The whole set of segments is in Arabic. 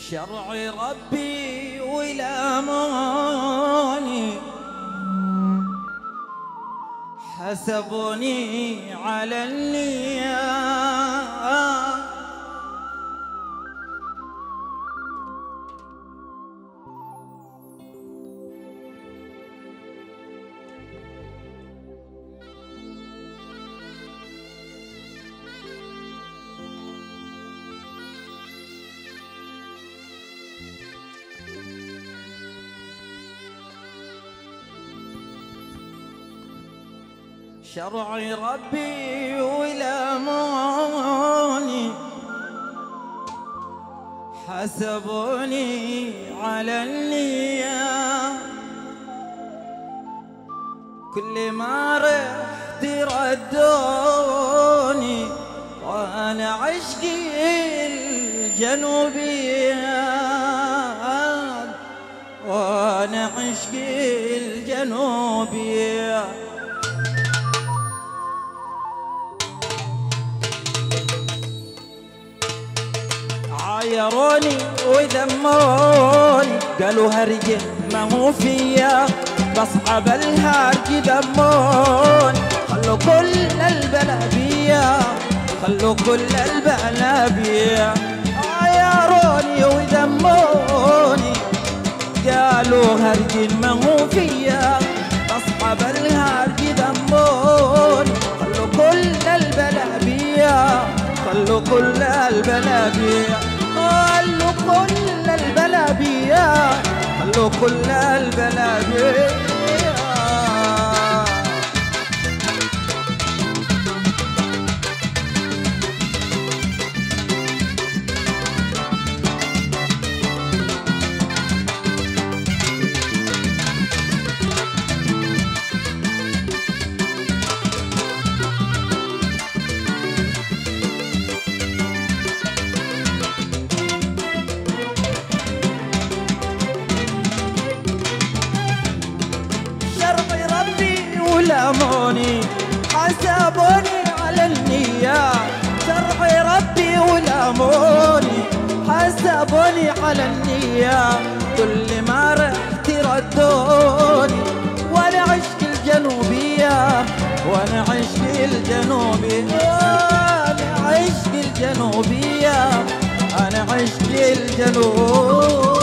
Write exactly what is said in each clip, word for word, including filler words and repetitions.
شرع ربي والأماني حسبوني على النيات شرع ربي والأماني حسبوني على النية كل ما رحت ردوني وأنا عشقي الجنوبية وأنا عشقي الجنوبية عايروني وذموني قالوا هرجه ما هو فيا بصحب الهرج ذموني خلوا كل البلابية خلوا كل البلابية عايروني وذموني قالوا هرج ما هو فيا بصحب الهرج ذموني خلوا كل البلابية خلوا كل البلابية خلوا كل البلابية خلوا كل البلابية والأماني حسبوني على النية شرع ربي والأماني حسبوني على النية كل ما رحت ردوني وانا عشق الجنوبية وانا عشق الجنوبية انا عشق الجنوبية انا عشق الجنوبية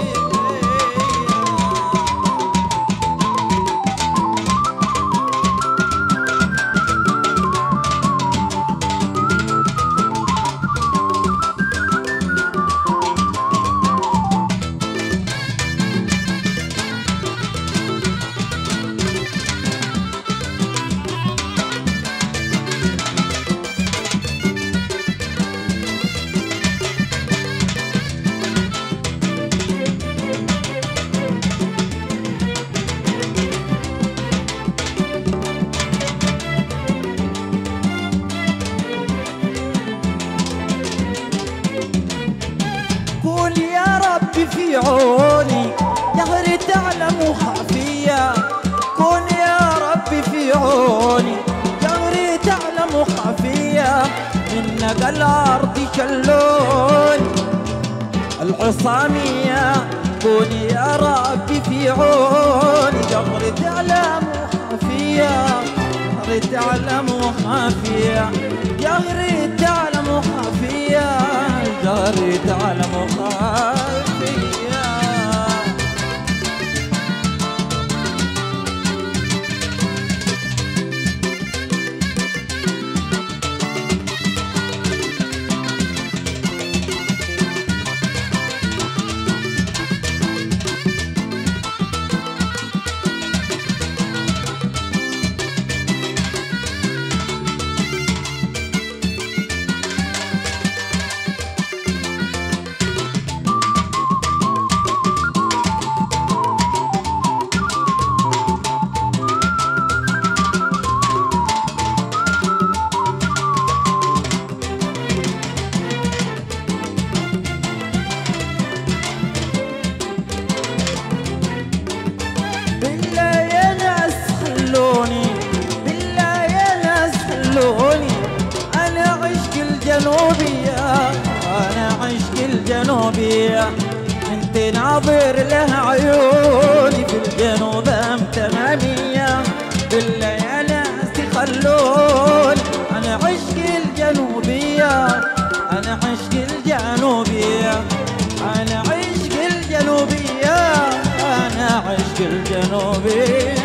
في عوني دهري تعلم خفية كون يا ربي في عوني دهري تعلم خفية منك الأرض شلون العصامية كون يا ربي في عوني دهري تعلم خفية دهري تعلم خفية دهري تعلم خفية دهري تعلم خفية الجنوبية من تناظر لها عيوني في الجنوب امتمامية بالليالي تخلوني أنا عشق الجنوبية أنا عشق الجنوبية أنا عشق الجنوبية أنا عشق الجنوبية.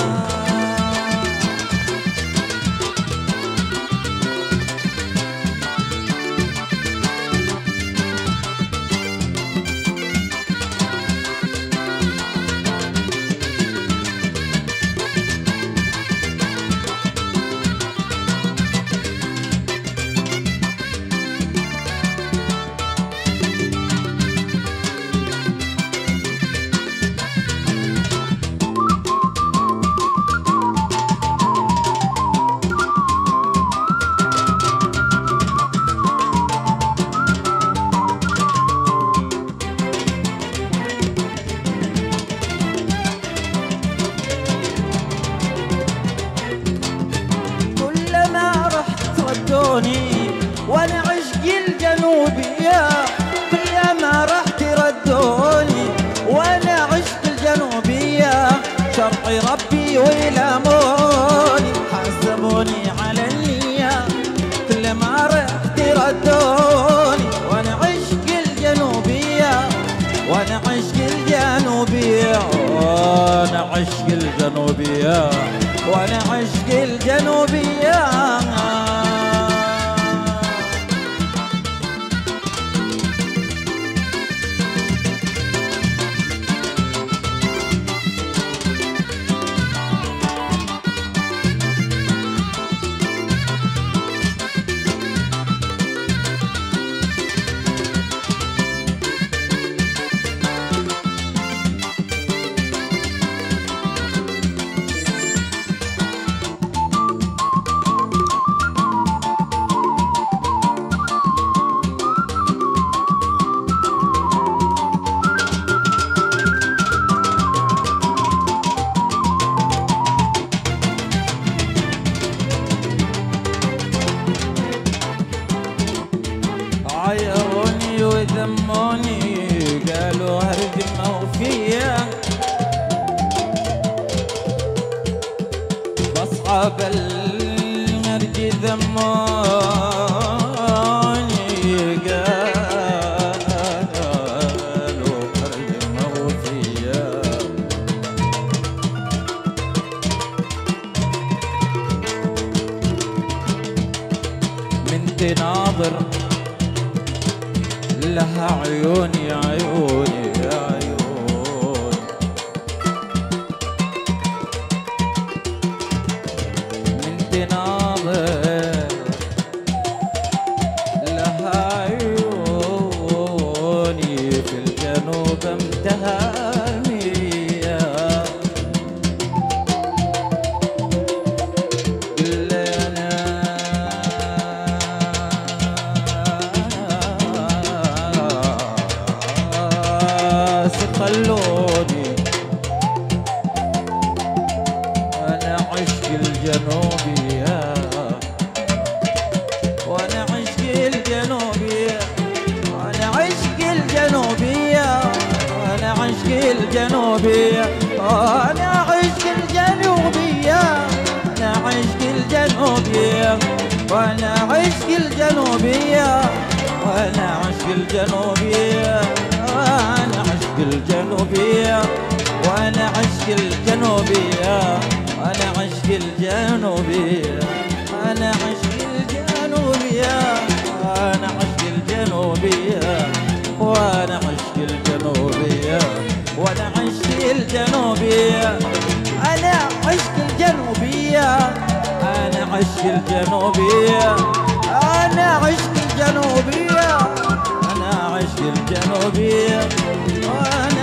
وانا عشقي الجنوبية كل ما رحت ردوني وانا عشق الجنوبية شرعي ربي ويلاموني حسبوني على النية كل ما رحت ردوني وانا عشق الجنوبية وانا عشق الجنوبية وانا عشق الجنوبية وانا عشق الجنوبية. عيروني وذموني قالوا هرجمة وفيا بصعب المرج ذموني قالوا هرجمة وفيا من تناظر لها عيوني عيوني عيوني من تناظر لها عيوني في الجنوب امتهامية خلوني أنا عشق الجنوبية وأنا عشق الجنوبية وأنا عشق الجنوبية وأنا عشق الجنوبية وأنا عشق الجنوبية أنا عشق الجنوبية وأنا عشق الجنوبية وأنا عشق الجنوبية وأنا عشق الجنوبية وأنا عشق الجنوبية وأنا عشق الجنوبية أنا عشق الجنوبية وأنا عشق الجنوبية وأنا عشق الجنوبية وأنا عشق الجنوبية أنا عشق الجنوبية أنا عشق الجنوبية أنا عشق الجنوبية أنا عشق الجنوبية وأنا